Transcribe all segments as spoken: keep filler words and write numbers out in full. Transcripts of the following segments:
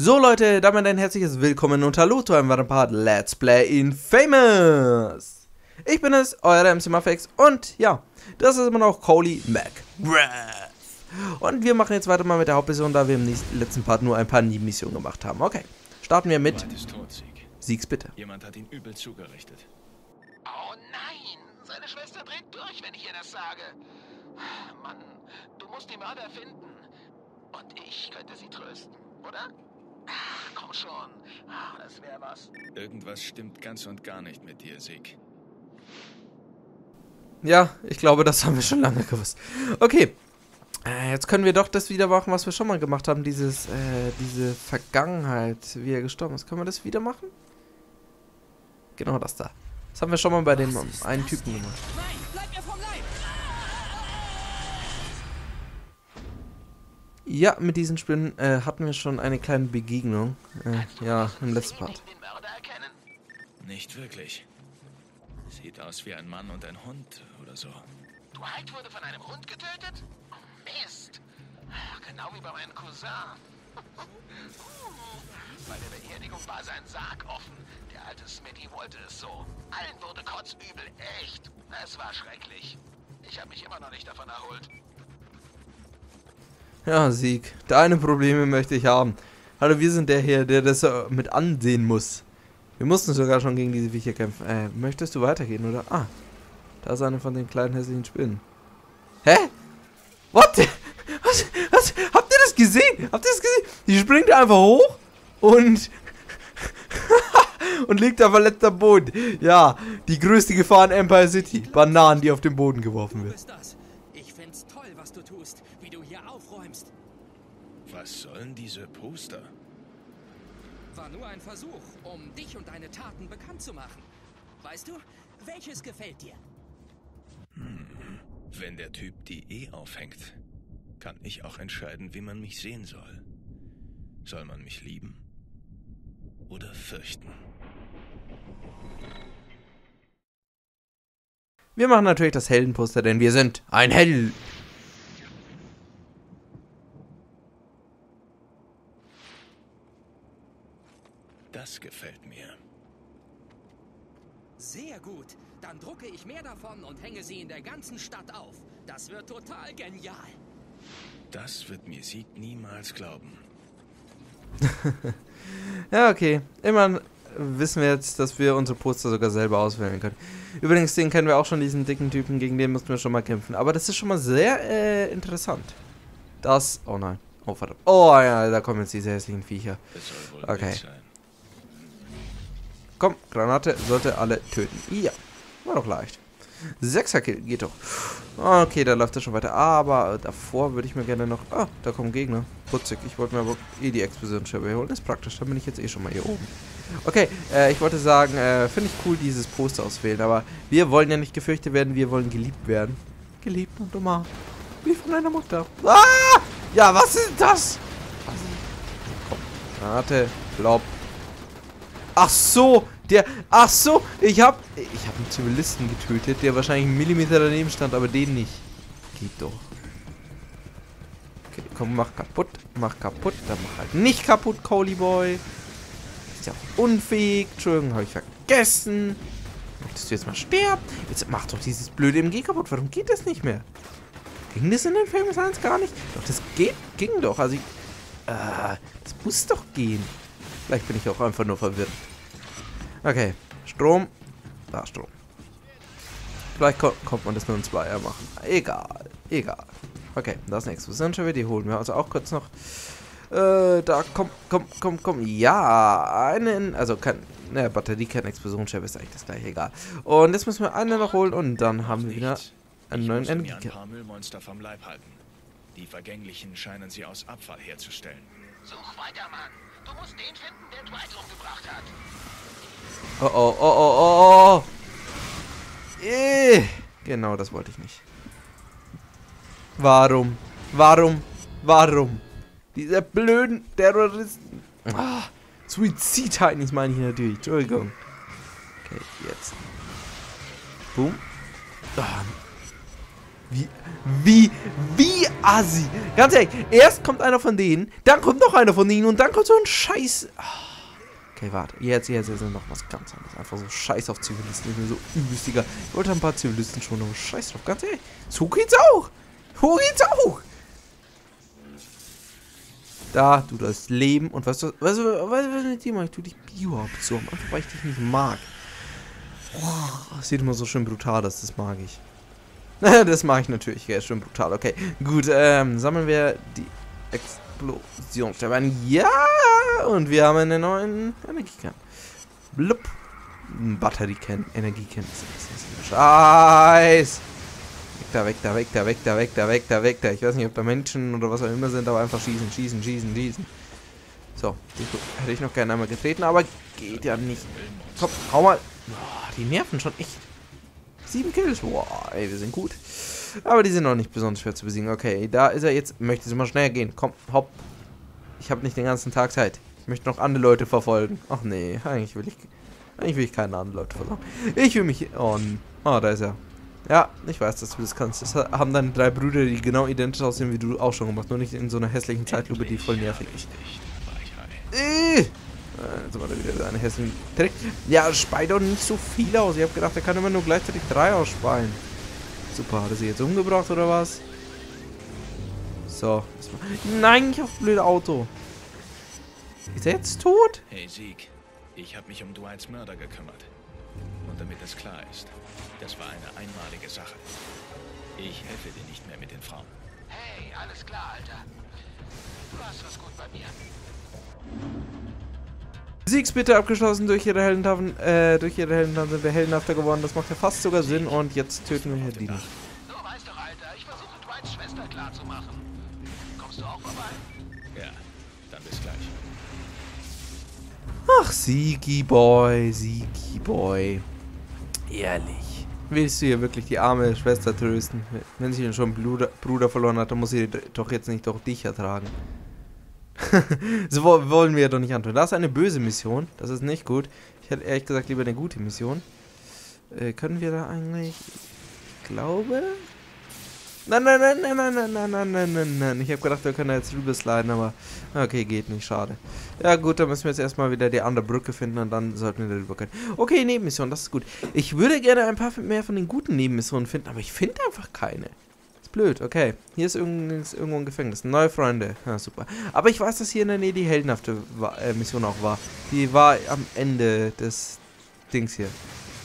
So Leute, damit ein herzliches Willkommen und Hallo zu einem weiteren Part Let's Play Infamous. Ich bin es, euer M C Muffix und ja, das ist immer noch Coley McGrath. Und wir machen jetzt weiter mal mit der Hauptmission, da wir im nächsten, letzten Part nur ein paar Nebenmissionen gemacht haben. Okay, starten wir mit tot, Sieg. Siegs bitte. Jemand hat ihn übel zugerichtet. Oh nein, seine Schwester dreht durch, wenn ich ihr das sage. Mann, du musst die Mörder finden. Und ich könnte sie trösten, oder? Ach, komm schon. Ach, das wäre was. Irgendwas stimmt ganz und gar nicht mit dir, Sieg. Ja, ich glaube, das haben wir schon lange gewusst. Okay, äh, jetzt können wir doch das wieder machen, was wir schon mal gemacht haben. Dieses, äh, diese Vergangenheit, wie er gestorben ist. Können wir das wieder machen? Genau das da. Das haben wir schon mal bei dem um, einen Typen gemacht. Nein, bleib mir vom Leib! Ja, mit diesen Spinnen äh, hatten wir schon eine kleine Begegnung. Äh, ja, im letzten Part. Den Mörder erkennen? Nicht wirklich. Sieht aus wie ein Mann und ein Hund oder so. Dwight wurde von einem Hund getötet? Oh, Mist. Ach, genau wie bei meinem Cousin. Bei der Beerdigung war sein Sarg offen. Der alte Smitty wollte es so. Allen wurde kotzübel, echt. Es war schrecklich. Ich habe mich immer noch nicht davon erholt. Ja, Sieg. Deine Probleme möchte ich haben. Hallo, wir sind der hier, der das äh, mit ansehen muss. Wir mussten sogar schon gegen diese Viecher kämpfen. Äh, möchtest du weitergehen, oder? Ah, da ist eine von den kleinen hässlichen Spinnen. Hä? What? Was? Was? Habt ihr das gesehen? Habt ihr das gesehen? Die springt einfach hoch und und liegt auf verletzter Boden. Ja, die größte Gefahr in Empire City. Bananen, die auf den Boden geworfen Du werden. bist das. Ich find's toll, was du tust, wie du hier aufräumst. Was sollen diese Poster? War nur ein Versuch, um dich und deine Taten bekannt zu machen. Weißt du, welches gefällt dir? Wenn der Typ die eh aufhängt, kann ich auch entscheiden, wie man mich sehen soll. Soll man mich lieben oder fürchten? Wir machen natürlich das Heldenposter, denn wir sind ein Held. Das gefällt mir. Sehr gut. Dann drucke ich mehr davon und hänge sie in der ganzen Stadt auf. Das wird total genial. Das wird mir Sieg niemals glauben. Ja, okay. Immerhin wissen wir jetzt, dass wir unsere Poster sogar selber auswählen können. Übrigens, den kennen wir auch schon, diesen dicken Typen, gegen den mussten wir schon mal kämpfen. Aber das ist schon mal sehr äh, interessant. Das... Oh nein. Oh, verdammt. Oh ja, da kommen jetzt diese hässlichen Viecher. Es soll wohl Okay. wild sein. Komm, Granate sollte alle töten. Ja, war doch leicht. Sechser-Kill, geht doch. Okay, da läuft er schon weiter. Aber davor würde ich mir gerne noch... Ah, da kommen Gegner. Putzig. Ich wollte mir aber eh die Explosionsscheibe holen. Das ist praktisch. Dann bin ich jetzt eh schon mal hier oben. Okay, äh, ich wollte sagen, äh, finde ich cool, dieses Poster auswählen. Aber wir wollen ja nicht gefürchtet werden, wir wollen geliebt werden. Geliebt und umarmt. Wie von deiner Mutter. Ah! Ja, was ist das? Was? Komm, Granate, Blob. Ach so, der, ach so, ich hab, ich hab einen Zivilisten getötet, der wahrscheinlich einen Millimeter daneben stand, aber den nicht. Geht doch. Okay, komm, mach kaputt, mach kaputt, dann mach halt nicht kaputt, Coley Boy. Ist ja auch unfähig, Entschuldigung, habe ich vergessen. Möchtest du jetzt mal sterben? Jetzt mach doch dieses blöde M G kaputt, warum geht das nicht mehr? Ging das in den Infamous eins gar nicht? Doch, das geht, ging doch, also ich, äh, das muss doch gehen. Vielleicht bin ich auch einfach nur verwirrt. Okay, Strom. Da, Strom. Vielleicht ko kommt man das nur in Zweier machen. Egal, egal. Okay, da ist eine Explosionscheibe, die holen wir also auch kurz noch. Äh, da, komm, komm, komm, komm. Ja, einen, also kein, ne, Batterie, keine Explosionsscheibe, ist eigentlich das gleiche, egal. Und jetzt müssen wir eine noch holen und dann haben wir wieder einen Ich neuen musste mir ein Energiekern. paar Müllmonster vom Leib halten. Die Vergänglichen scheinen sie aus Abfall herzustellen. Such weiter, Mann. Du musst den finden, der Dwight umgebracht hat. Oh, oh, oh, oh, oh, oh. Eh, genau, das wollte ich nicht. Warum? Warum? Warum? Diese blöden Terroristen. Ah, Suizid-Heinis meine ich natürlich. Entschuldigung. Okay, jetzt. Boom. Ah. Wie, wie, wie assi. Ganz ehrlich, erst kommt einer von denen, dann kommt noch einer von denen und dann kommt so ein Scheiß... Okay, warte. Jetzt, jetzt, jetzt noch was ganz anderes. Einfach so Scheiß auf Zivilisten. Ich bin so übelstiger. Ich wollte ein paar Zivilisten schon, aber Scheiß drauf. Ganz ehrlich. So geht's auch. So geht's auch. Da, du das Leben und was du, was du, was du mit dir machst, du dich Bio-Absorben. Einfach weil ich dich nicht mag. Oh, das sieht immer so schön brutal aus, das mag ich. Das mag ich natürlich, ja, schön brutal. Okay, gut, ähm, sammeln wir die Explosionssterben. Ja, und wir haben einen neuen Energiekern. Blub. Batteriekern, Energiekern. Scheiß. Weg da, weg da, weg da, weg da, weg da, weg da, weg da. Ich weiß nicht, ob da Menschen oder was auch immer sind, aber einfach schießen, schießen, schießen, schießen. So, die hätte ich noch gerne einmal getreten, aber geht ja nicht. Komm, hau mal. Oh, die nerven schon echt. Sieben Kills. Boah, ey, wir sind gut. Aber die sind noch nicht besonders schwer zu besiegen. Okay, da ist er jetzt. Möchte es mal schneller gehen. Komm, hopp. Ich habe nicht den ganzen Tag Zeit. Ich möchte noch andere Leute verfolgen. Ach nee, eigentlich will ich. Eigentlich will ich keine anderen Leute verfolgen. Ich will mich. Oh, oh, da ist er. Ja, ich weiß, dass du das kannst. Das haben deine drei Brüder, die genau identisch aussehen, wie du auch schon gemacht. Nur nicht in so einer hässlichen Zeitlupe, die voll nervig ist. Äh, jetzt war da wieder eine hässliche Trick. Ja, spei doch nicht so viel aus. Ich habe gedacht, er kann immer nur gleichzeitig drei ausspeien. Super, hat er sie jetzt umgebracht oder was? So. Nein, ich hab das blöde Auto. Ist er jetzt tot? Hey Sieg, ich habe mich um Dwights Mörder gekümmert. Und damit es klar ist, das war eine einmalige Sache. Ich helfe dir nicht mehr mit den Frauen. Hey, alles klar, Alter. Du hast was gut bei mir. Siegsbitte abgeschlossen durch ihre Heldentaten, äh, durch ihre Heldentaten sind wir heldenhafter geworden. Das macht ja fast sogar Sinn und jetzt töten wir hier die. Du weißt doch, Alter, ich versuche Dwights Schwester klarzumachen. Kommst du auch vorbei? Ja, dann bis gleich. Ach, Siegi Boy, Siegi Boy. Ehrlich. Willst du hier wirklich die arme Schwester trösten? Wenn sie schon einen Bruder, Bruder verloren hat, dann muss sie doch jetzt nicht doch dich ertragen. So wollen wir doch nicht antun. Das ist eine böse Mission. Das ist nicht gut. Ich hätte ehrlich gesagt lieber eine gute Mission. Äh, können wir da eigentlich... Ich glaube... Nein, nein, nein, nein, nein, nein, nein, nein, nein, nein. Ich habe gedacht, wir können da jetzt rübersliden, aber... Okay, geht nicht. Schade. Ja gut, dann müssen wir jetzt erstmal wieder die andere Brücke finden und dann sollten wir da rüber können. Okay, Nebenmission, das ist gut. Ich würde gerne ein paar mehr von den guten Nebenmissionen finden, aber ich finde einfach keine. Blöd, okay. Hier ist irgendwo, ist irgendwo ein Gefängnis. Neue Freunde. Ja, super. Aber ich weiß, dass hier in der Nähe die heldenhafte war, äh, Mission auch war. Die war am Ende des Dings hier.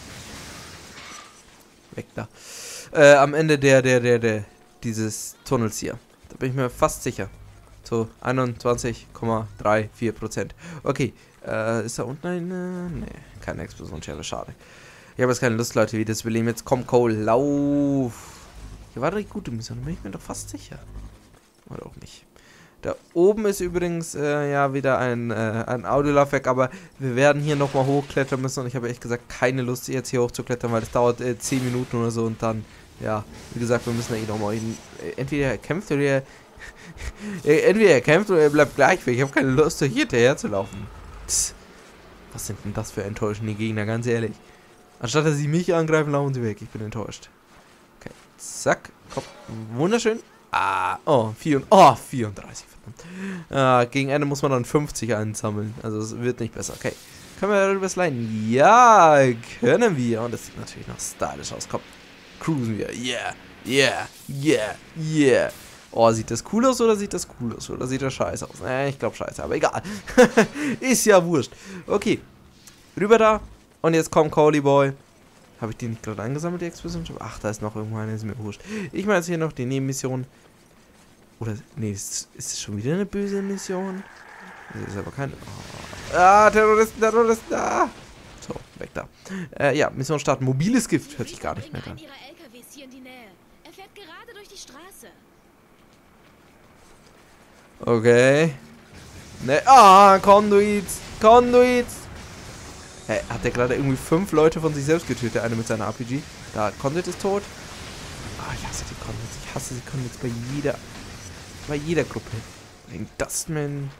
Weg da. Äh, am Ende der, der, der, der, dieses Tunnels hier. Da bin ich mir fast sicher. So, einundzwanzig Komma vierunddreißig Prozent. Okay. Äh, ist da unten eine... Nee, keine Explosionsschere. Schade. Ich habe jetzt keine Lust, Leute, wie das Überleben. Jetzt komm, Cole, lauf. Hier war doch die gute Mission, da bin ich mir doch fast sicher. Oder auch nicht. Da oben ist übrigens äh, ja wieder ein, äh, ein Audiolaufwerk, aber wir werden hier nochmal hochklettern müssen und ich habe echt gesagt keine Lust jetzt hier hochzuklettern, weil das dauert äh, zehn Minuten oder so und dann, ja, wie gesagt, wir müssen da eh nochmal hin. Entweder er kämpft oder er, entweder er kämpft oder er bleibt gleich weg. Ich habe keine Lust, hier hinterher zu laufen. Tss. Was sind denn das für enttäuschende Gegner, ganz ehrlich. Anstatt dass sie mich angreifen, laufen sie weg. Ich bin enttäuscht. Okay, zack, komm, wunderschön. Ah, oh, vier, oh, vierunddreißig, verdammt. Ah, gegen Ende muss man dann fünfzig einsammeln. Also es wird nicht besser. Okay, können wir darüber sliden? Ja, können wir. Und das sieht natürlich noch stylisch aus. Komm, cruisen wir. Yeah, yeah, yeah, yeah. Oh, sieht das cool aus oder sieht das cool aus? Oder sieht das scheiße aus? Äh, ich glaube scheiße, aber egal. Ist ja wurscht. Okay, rüber da. Und jetzt kommt Coley Boy. Habe ich die nicht gerade eingesammelt, die Explosion? Ach, da ist noch irgendwo eine, ist mir wurscht. Ich meine jetzt hier noch die Nebenmission. Oder, nee, ist es schon wieder eine böse Mission? Das ist aber keine... Oh. Ah, Terroristen, Terroristen, ah! So, weg da. Äh, ja, Mission starten. Mobiles Gift, hört sich gar nicht mehr an. Okay. Ne, ah, Conduits, Conduits! Hey, hat der gerade irgendwie fünf Leute von sich selbst getötet, der eine mit seiner R P G? Da, Conduit ist tot. Ah, ich hasse die Conduits. Ich hasse die Conduits bei jeder, bei jeder Gruppe. Ein Dustman.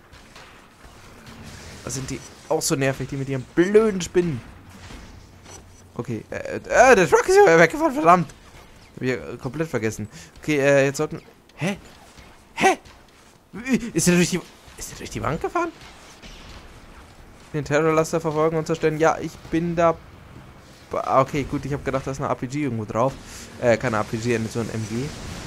Da sind die auch so nervig, die mit ihren blöden Spinnen. Okay, äh, äh, der Truck ist ja weggefahren, verdammt. Hab ich ja komplett vergessen. Okay, äh, jetzt sollten... Hä? Hä? Ist der durch die... Ist der durch die Wand gefahren? Den Terrorlaster verfolgen und zerstören. Ja, ich bin da... Okay, gut, ich habe gedacht, da ist eine R P G irgendwo drauf. Äh, keine R P G, so ein M G.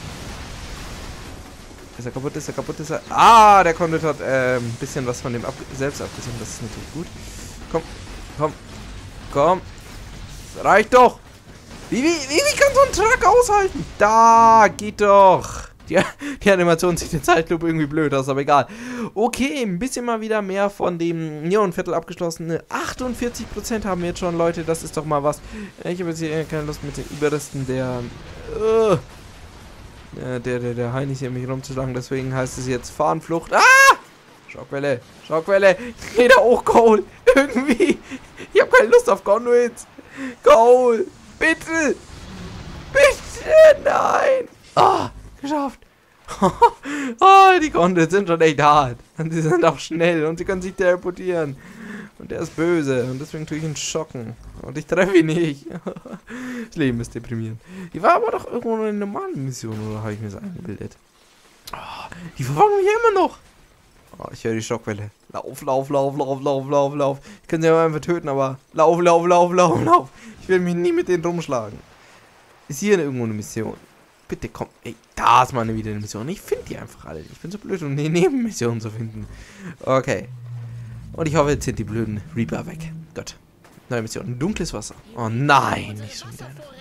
Ist er kaputt? Ist er kaputt? Ist er... Ah, der Condit hat äh, ein bisschen was von dem ab selbst abgesehen. Das ist natürlich gut. Komm, komm, komm. Das reicht doch. Wie, wie, wie, wie kann so ein Truck aushalten? Da, geht doch. Die, die Animation sieht in Zeitlupe irgendwie blöd aus, aber egal. Okay, ein bisschen mal wieder mehr von dem Neonviertel abgeschlossen. achtundvierzig Prozent haben wir jetzt schon, Leute. Das ist doch mal was. Ich habe jetzt hier keine Lust mit den Überresten der... Uh, der, der, der, der Heinis hier mich rumzuschlagen. Deswegen heißt es jetzt Fahrenflucht. Ah! Schockwelle, Schockwelle. Ich geh da hoch, Cole. Irgendwie. Ich habe keine Lust auf Conduits. Cole, bitte. Bitte, nein. Ah, geschafft. Oh, die Conduits sind schon echt hart. Und sie sind auch schnell und sie können sich teleportieren. Und der ist böse und deswegen tue ich ihn schocken. Und ich treffe ihn nicht. Das Leben ist deprimierend. Die war aber doch irgendwo eine normale Mission, oder habe ich mir das eingebildet? Oh, die verfolgen mich immer noch. Oh, ich höre die Schockwelle. Lauf, lauf, lauf, lauf, lauf, lauf, lauf. Ich kann sie aber einfach töten, aber lauf, lauf, lauf, lauf, lauf. Ich will mich nie mit denen rumschlagen. Ist hier irgendwo eine Mission? Bitte komm. Ey, da ist mal wieder eine Mission. Ich finde die einfach alle. Ich bin so blöd, um die Nebenmissionen zu finden. Okay. Und ich hoffe, jetzt sind die blöden Reaper weg. Gut. Neue Mission. Dunkles Wasser. Oh nein, nicht schon wieder eine.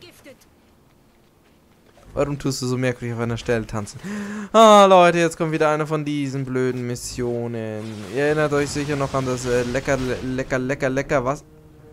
Warum tust du so merkwürdig auf einer Stelle tanzen? Ah, Leute, jetzt kommt wieder eine von diesen blöden Missionen. Ihr erinnert euch sicher noch an das äh, lecker, lecker, lecker, lecker was?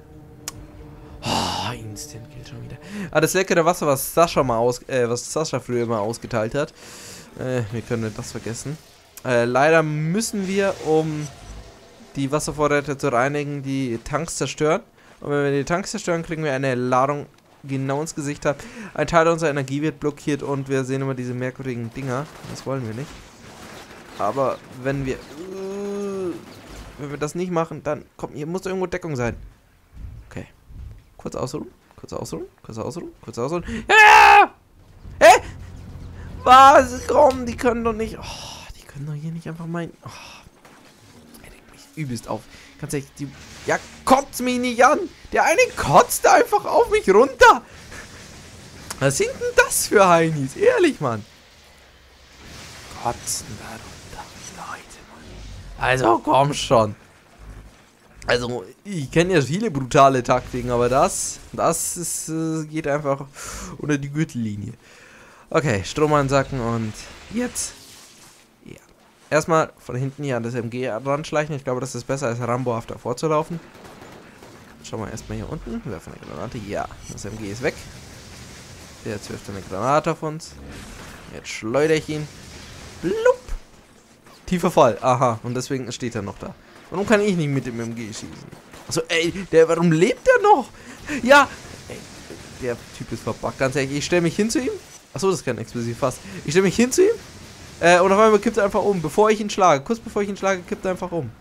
Oh, Instant Kill schon wieder. Ah, das leckere Wasser, was Sascha mal aus, äh, was Sascha früher immer ausgeteilt hat. Äh, wir können das vergessen. Äh, leider müssen wir, um die Wasservorräte zu reinigen, die Tanks zerstören. Und wenn wir die Tanks zerstören, kriegen wir eine Ladung genau ins Gesicht hat. Ein Teil unserer Energie wird blockiert und wir sehen immer diese merkwürdigen Dinger. Das wollen wir nicht. Aber wenn wir... Uh, wenn wir das nicht machen, dann... Komm, hier muss irgendwo Deckung sein. Okay. Kurz ausruhen. Kurz ausruhen. Kurz ausruhen. Kurz ausruhen. Ja! Hä? Was? Komm, die können doch nicht... Oh, die können doch hier nicht einfach mein... Oh. Er regt mich übelst auf. Ganz ehrlich, die... Ja, kotzt mich nicht an. Der eine kotzt einfach auf mich runter. Was sind denn das für Heinis? Ehrlich, Mann. Kotzen da runter. Leute, Mann. Also, komm schon. Also, ich kenne ja viele brutale Taktiken, aber das, das ist, äh, geht einfach unter die Gürtellinie. Okay, Strom ansacken und jetzt... Erstmal von hinten hier an das M G ranschleichen. Ich glaube, das ist besser, als rambohaft davor zu laufen. Schauen wir erstmal hier unten. Wir werfen eine Granate. Ja, das M G ist weg. Jetzt wirft er eine Granate auf uns. Jetzt schleudere ich ihn. Blub. Tiefer Fall. Aha, und deswegen steht er noch da. Warum kann ich nicht mit dem M G schießen? Achso, ey, der, warum lebt der noch? Ja, ey, der Typ ist verbuggt. Ganz ehrlich, ich stelle mich hin zu ihm. Achso, das ist kein explosiv fast. Ich stelle mich hin zu ihm. Äh, und auf einmal kippt er einfach um, bevor ich ihn schlage. Kurz bevor ich ihn schlage, kippt er einfach um.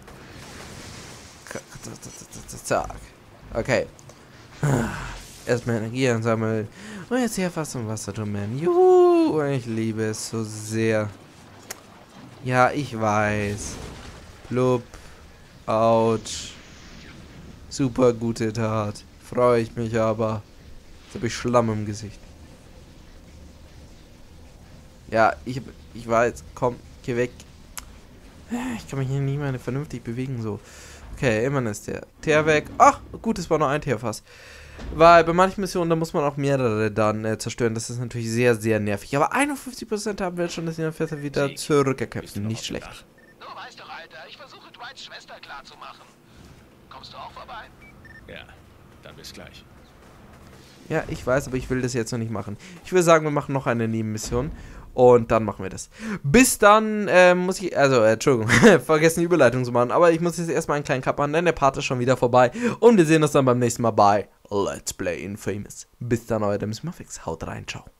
Zack. Okay. Erstmal Energie ansammeln. Und jetzt hier fast zum Wasserturm. Juhu, ich liebe es so sehr. Ja, ich weiß. Blub. Autsch. Super gute Tat. Freue ich mich aber. Jetzt habe ich Schlamm im Gesicht. Ja, ich, ich weiß, komm, geh weg. Ich kann mich hier nicht mehr vernünftig bewegen, so. Okay, immerhin ist der Teer weg. Ach, gut, es war nur ein Teerfass. Weil bei manchen Missionen, da muss man auch mehrere dann äh, zerstören. Das ist natürlich sehr, sehr nervig. Aber einundfünfzig Prozent haben wir jetzt schon, dass die dann wieder zurückgekämpft. Nicht schlecht. Du weißt doch, Alter, ich versuche Dwights Schwester klarzumachen. Kommst du auch vorbei? Ja, dann bis gleich. Ja, ich weiß, aber ich will das jetzt noch nicht machen. Ich würde sagen, wir machen noch eine Nebenmission. Und dann machen wir das. Bis dann äh, muss ich, also, äh, Entschuldigung, vergessen die Überleitung zu machen. Aber ich muss jetzt erstmal einen kleinen Cut machen, denn der Part ist schon wieder vorbei. Und wir sehen uns dann beim nächsten Mal bei Let's Play Infamous. Bis dann, euer Demis Muffix. Haut rein, ciao.